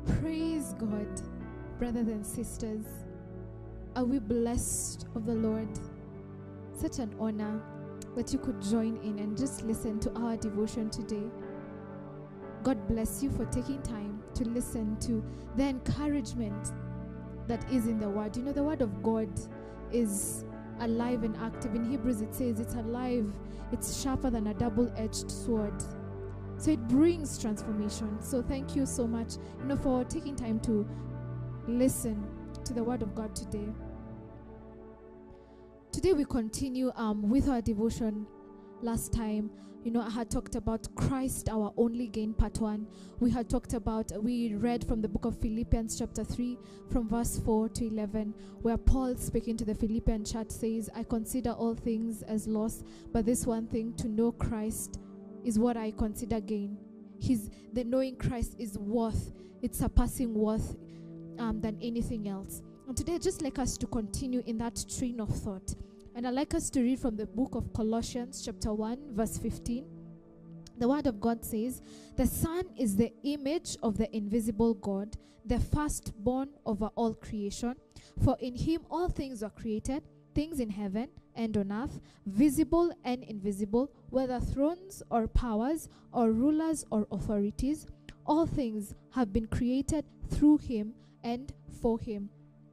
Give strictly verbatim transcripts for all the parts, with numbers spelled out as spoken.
Praise God, brothers and sisters. Are we blessed of the Lord? Such an honor that you could join in and just listen to our devotion today. God bless you for taking time to listen to the encouragement that is in the Word. You know, the Word of God is alive and active. In Hebrews it says it's alive, it's sharper than a double-edged sword. So it brings transformation. So thank you so much, you know, for taking time to listen to the Word of God today. Today we continue um, with our devotion. Last time, you know, I had talked about Christ, our only gain, part one. We had talked about, we read from the book of Philippians chapter three, from verse four to eleven, where Paul, speaking to the Philippian church, says, I consider all things as loss, but this one thing, to know Christ, is what I consider gain. His, the knowing Christ is worth, it's surpassing worth um, than anything else. And today I'd just like us to continue in that train of thought. And I'd like us to read from the book of Colossians chapter one, verse fifteen. The word of God says, the Son is the image of the invisible God, the firstborn over all creation. For in him all things are created, things in heaven and on earth, visible and invisible, whether thrones or powers or rulers or authorities. All things have been created through him and for him.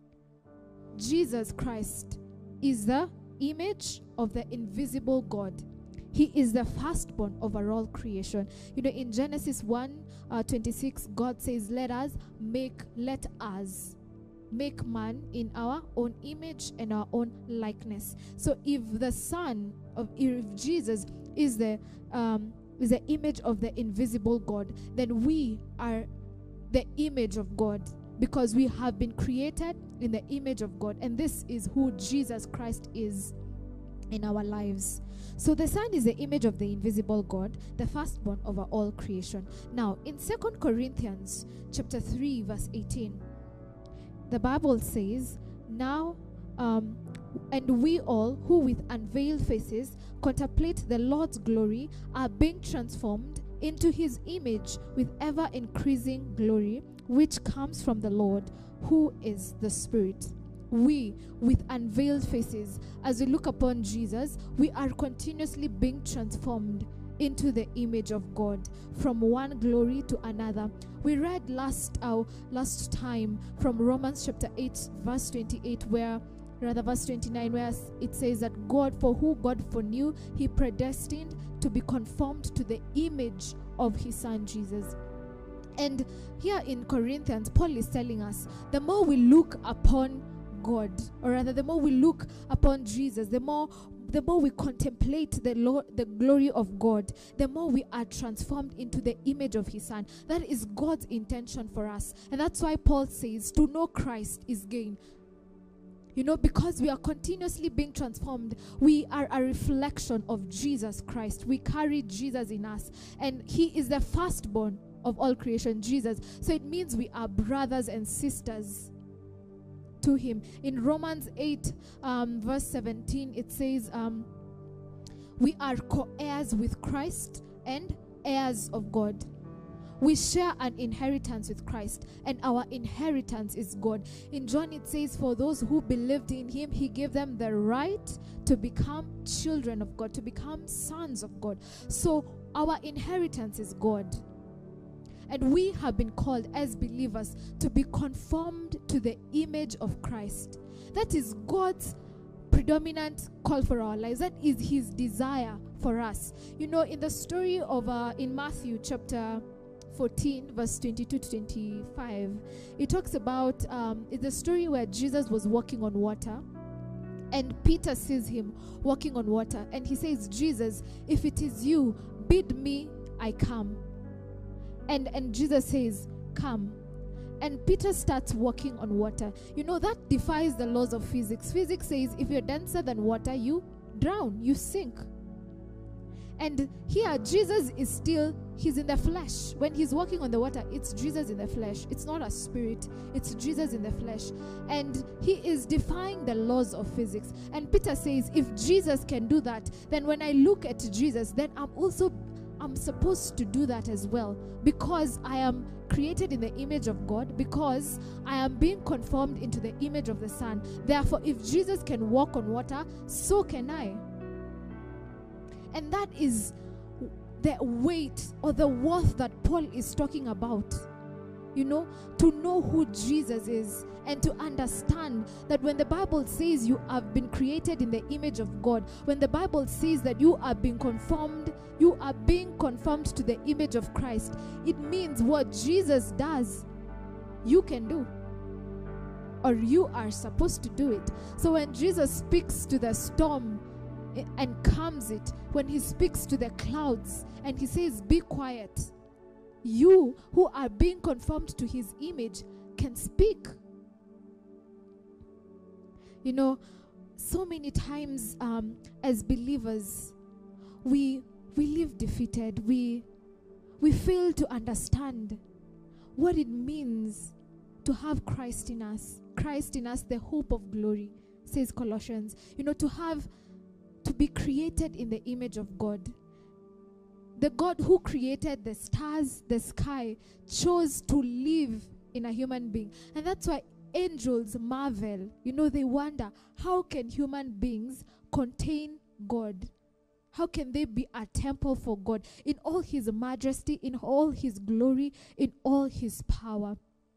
Jesus Christ is the image of the invisible God. He is the firstborn over all creation. You know, in Genesis one uh, twenty-six, God says, let us make, let us make man in our own image and our own likeness. So if the Son of, if Jesus is the um, is the image of the invisible God, then we are the image of God, because we have been created in the image of God, and this is who Jesus Christ is in our lives. So the Son is the image of the invisible God, the firstborn over all creation. Now, in Second Corinthians chapter three, verse eighteen, the Bible says, now, um, and we all who with unveiled faces contemplate the Lord's glory are being transformed into his image with ever-increasing glory, which comes from the Lord, who is the Spirit. We, with unveiled faces, as we look upon Jesus, we are continuously being transformed into the image of God, from one glory to another. We read last uh, last time from Romans chapter eight, verse twenty-eight, where rather verse twenty-nine, where it says that God, for who God foreknew, he predestined to be conformed to the image of his Son Jesus. And here in Corinthians, Paul is telling us, the more we look upon God, or rather the more we look upon Jesus, the more the more we contemplate the Lord, the glory of God, the more we are transformed into the image of his Son. That is God's intention for us. And that's why Paul says, to know Christ is gain. You know, because we are continuously being transformed, we are a reflection of Jesus Christ. We carry Jesus in us, and he is the firstborn of all creation, Jesus. So it means we are brothers and sisters to him. In Romans eight, um, verse seventeen, it says, um, we are co-heirs with Christ and heirs of God. We share an inheritance with Christ, and our inheritance is God. In John it says, for those who believed in him, he gave them the right to become children of God, to become sons of God. So our inheritance is God. And we have been called as believers to be conformed to the image of Christ. That is God's predominant call for our lives. That is his desire for us. You know, in the story of, uh, in Matthew chapter fourteen, verse twenty-two to twenty-five, it talks about, um, it's a story where Jesus was walking on water. And Peter sees him walking on water. And he says, Jesus, if it is you, bid me, I come. And, and Jesus says, come. And Peter starts walking on water. You know, that defies the laws of physics. Physics says if you're denser than water, you drown, you sink. And here, Jesus is still, he's in the flesh. When he's walking on the water, it's Jesus in the flesh. It's not a spirit. It's Jesus in the flesh. And he is defying the laws of physics. And Peter says, if Jesus can do that, then when I look at Jesus, then I'm also I'm supposed to do that as well, because I am created in the image of God, because I am being conformed into the image of the Son. Therefore, if Jesus can walk on water, so can I. And that is the weight or the worth that Paul is talking about. You know, to know who Jesus is, and to understand that when the Bible says you have been created in the image of God, when the Bible says that you are being conformed, you are being conformed to the image of Christ, it means what Jesus does, you can do, or you are supposed to do it. So when Jesus speaks to the storm and calms it, when he speaks to the clouds and he says, be quiet, you who are being conformed to his image can speak. You know, so many times um, as believers, we we live defeated. We we fail to understand what it means to have Christ in us. Christ in us, the hope of glory, says Colossians. You know, to have, to be created in the image of God. The God who created the stars, the sky, chose to live in a human being. And that's why angels marvel. You know, they wonder, how can human beings contain God? How can they be a temple for God in all his majesty, in all his glory, in all his power?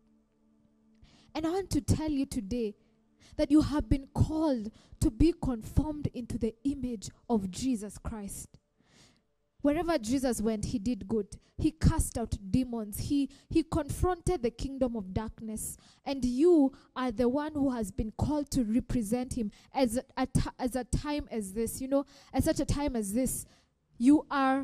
And I want to tell you today that you have been called to be conformed into the image of Jesus Christ. Wherever Jesus went, he did good. He cast out demons. He, he confronted the kingdom of darkness. And you are the one who has been called to represent him as a, a t- as a time as this. You know, at such a time as this, you are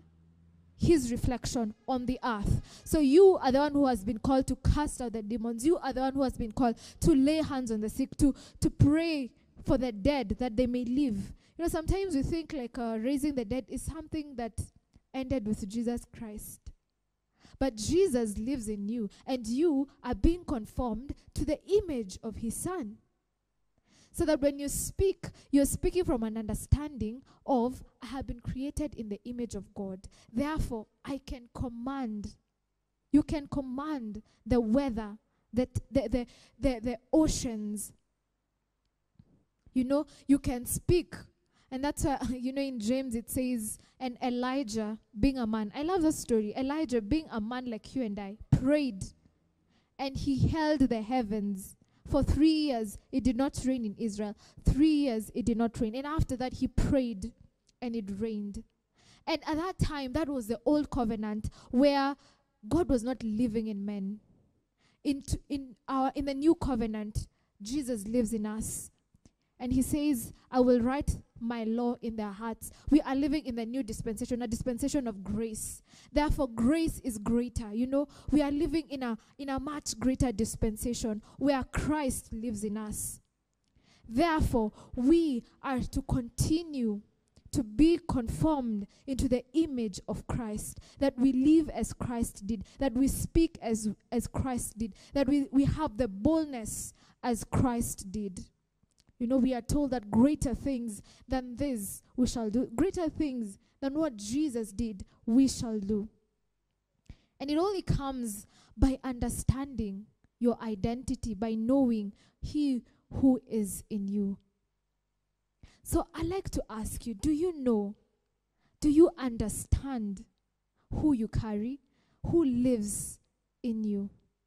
his reflection on the earth. So you are the one who has been called to cast out the demons. You are the one who has been called to lay hands on the sick, to, to pray for the dead that they may live. You know, sometimes we think like uh, raising the dead is something that ended with Jesus Christ. But Jesus lives in you, and you are being conformed to the image of his Son. So that when you speak, you're speaking from an understanding of, I have been created in the image of God. Therefore, I can command. You can command the weather, the, the, the, the, the oceans. You know, you can speak. And that's why, you know, in James it says, and Elijah, being a man. I love the story. Elijah, being a man like you and I, prayed. And he held the heavens. For three years, it did not rain in Israel. Three years, it did not rain. And after that, he prayed, and it rained. And at that time, that was the old covenant, where God was not living in men. In, t- in, our, in the new covenant, Jesus lives in us. And he says, I will write my law in their hearts. We are living in the new dispensation, a dispensation of grace. Therefore, grace is greater. You know, we are living in a, in a much greater dispensation where Christ lives in us. Therefore, we are to continue to be conformed into the image of Christ, that we live as Christ did, that we speak as, as Christ did, that we, we have the boldness as Christ did. You know, we are told that greater things than this we shall do. Greater things than what Jesus did, we shall do. And it only comes by understanding your identity, by knowing he who is in you. So I like to ask you, do you know, do you understand who you carry, who lives in you?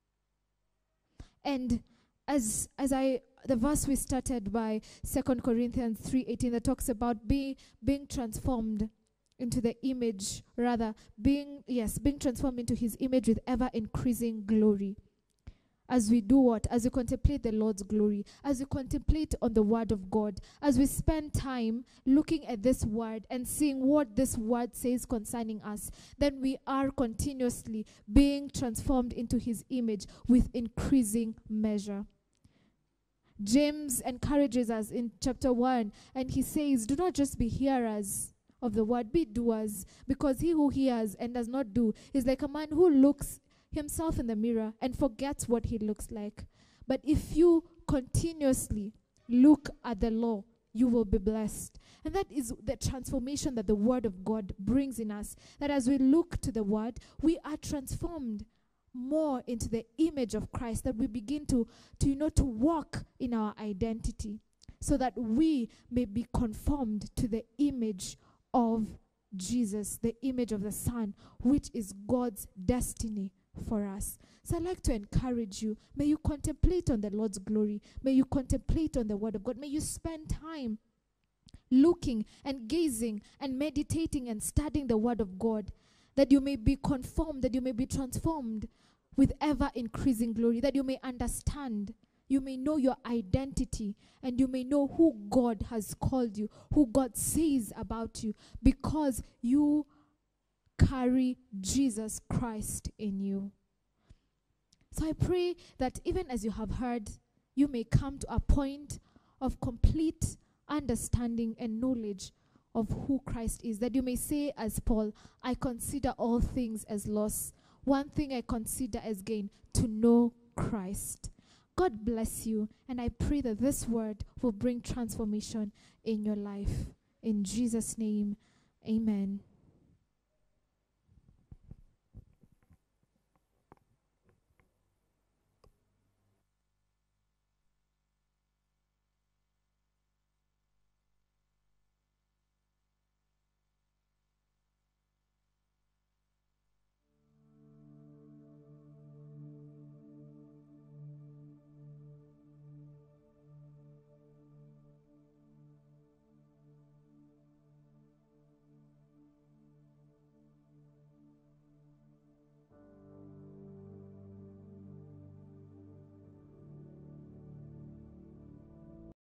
And as as I the verse we started by, Second Corinthians three eighteen, that talks about be, being transformed into the image, rather, being, yes, being transformed into his image with ever-increasing glory. As we do what? As we contemplate the Lord's glory, as we contemplate on the word of God, as we spend time looking at this word and seeing what this word says concerning us, then we are continuously being transformed into his image with increasing measure. James encourages us in chapter one, and he says, do not just be hearers of the word, be doers, because he who hears and does not do is like a man who looks himself in the mirror and forgets what he looks like. But if you continuously look at the law you will be blessed. And that is the transformation that the word of God brings in us. That as we look to the word, we are transformed more into the image of Christ, that we begin to, to you know, to walk in our identity, so that we may be conformed to the image of Jesus, the image of the Son, which is God's destiny for us. So I'd like to encourage you, may you contemplate on the Lord's glory. May you contemplate on the word of God. May you spend time looking and gazing and meditating and studying the word of God, that you may be conformed, that you may be transformed with ever-increasing glory, that you may understand, you may know your identity, and you may know who God has called you, who God says about you, because you carry Jesus Christ in you. So I pray that even as you have heard, you may come to a point of complete understanding and knowledge of who Christ is, that you may say as Paul, I consider all things as loss. One thing I consider as gain, to know Christ. God bless you, and I pray that this word will bring transformation in your life. In Jesus' name, amen.